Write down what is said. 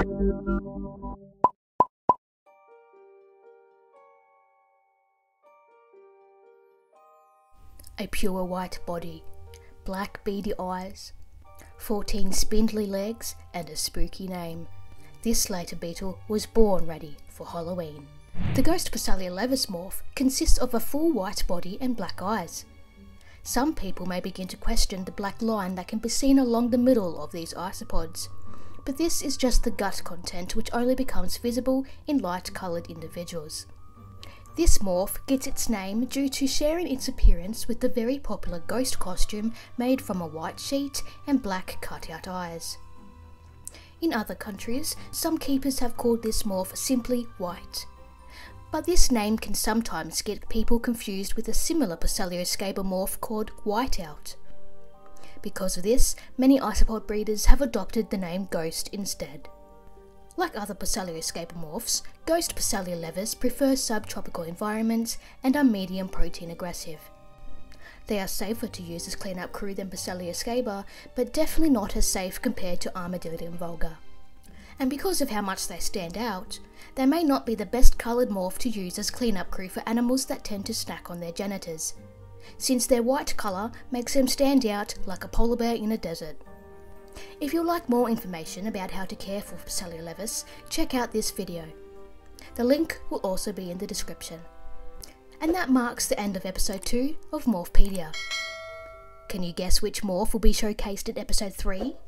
A pure white body, black beady eyes, 14 spindly legs and a spooky name. This Slater beetle was born ready for Halloween. The ghost Phacelia levis morph consists of a full white body and black eyes. Some people may begin to question the black line that can be seen along the middle of these isopods, but this is just the gut content which only becomes visible in light-coloured individuals. This morph gets its name due to sharing its appearance with the very popular ghost costume made from a white sheet and black cut-out eyes. In other countries, some keepers have called this morph simply white, but this name can sometimes get people confused with a similar Pseudoescaba morph called whiteout. Because of this, many isopod breeders have adopted the name ghost instead. Like other Pseudoescaba morphs, ghost Phacelia levis prefers subtropical environments and are medium protein aggressive. They are safer to use as cleanup crew than Pseudoescaba, but definitely not as safe compared to Armadillidium vulgar. And because of how much they stand out, they may not be the best coloured morph to use as cleanup crew for animals that tend to snack on their genitors, since their white colour makes them stand out like a polar bear in a desert. If you'd like more information about how to care for Phacelia levis, check out this video. The link will also be in the description. And that marks the end of episode 2 of Morphpedia. Can you guess which morph will be showcased in episode 3?